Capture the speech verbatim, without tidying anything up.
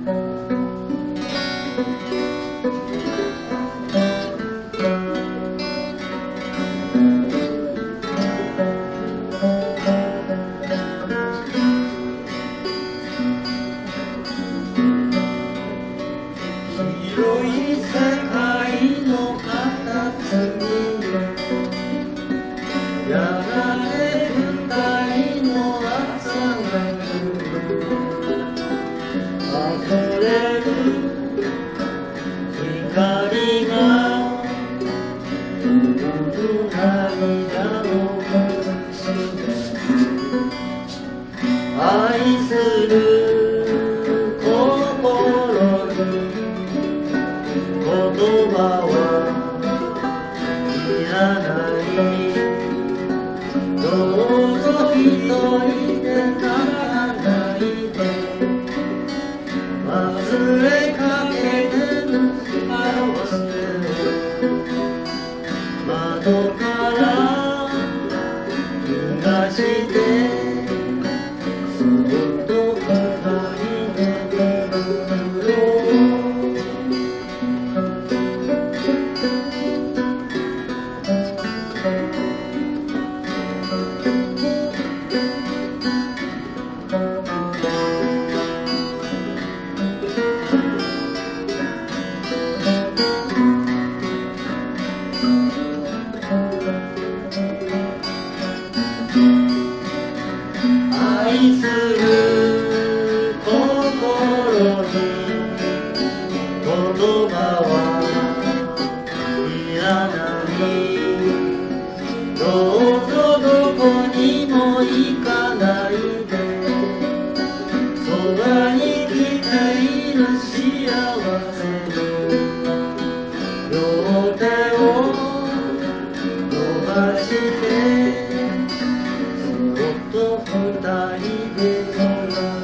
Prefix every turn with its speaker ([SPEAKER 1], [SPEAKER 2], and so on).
[SPEAKER 1] 広い世界の片隅やがて二人の朝が来る溢れる光が潤る涙の愛する心に言葉はいらないどうぞ一人で泣かないで忘れかけてる幸せを窓から逃がしてそっと二人で見るよ愛する心に言葉はいらないどうぞどこにも行かないでそばに来ている幸せ両手を伸ばしてそっと二人で